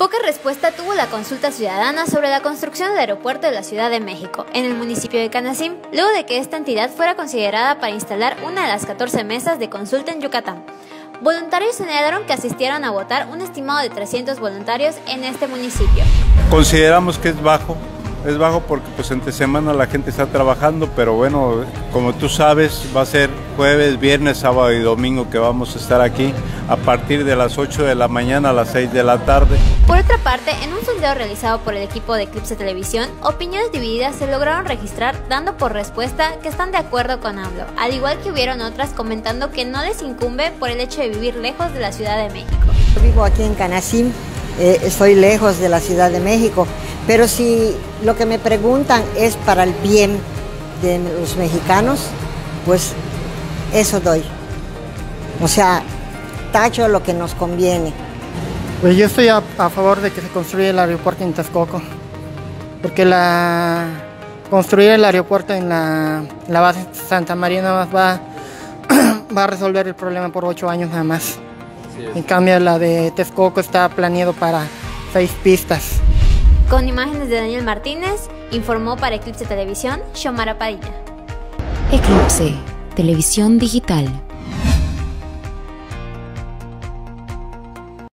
Poca respuesta tuvo la consulta ciudadana sobre la construcción del aeropuerto de la Ciudad de México, en el municipio de Canacín, luego de que esta entidad fuera considerada para instalar una de las 14 mesas de consulta en Yucatán. Voluntarios señalaron que asistieron a votar un estimado de 300 voluntarios en este municipio. Consideramos que es bajo porque pues entre semana la gente está trabajando, pero bueno, como tú sabes, va a ser jueves, viernes, sábado y domingo que vamos a estar aquí a partir de las 8 de la mañana a las 6 de la tarde. Por otra parte, en un sondeo realizado por el equipo de Eclipse Televisión, opiniones divididas se lograron registrar, dando por respuesta que están de acuerdo con AMLO, al igual que hubieron otras comentando que no les incumbe por el hecho de vivir lejos de la Ciudad de México. Yo vivo aquí en Canacín, estoy lejos de la Ciudad de México, pero si lo que me preguntan es para el bien de los mexicanos, pues eso doy. O sea, tacho lo que nos conviene. Pues yo estoy a favor de que se construya el aeropuerto en Texcoco, porque construir el aeropuerto en la base Santa María nada más va a resolver el problema por 8 años nada más. En cambio la de Texcoco está planeado para 6 pistas. Con imágenes de Daniel Martínez, informó para Eclipse Televisión, Xiomara Padilla. Eclipse Televisión Digital.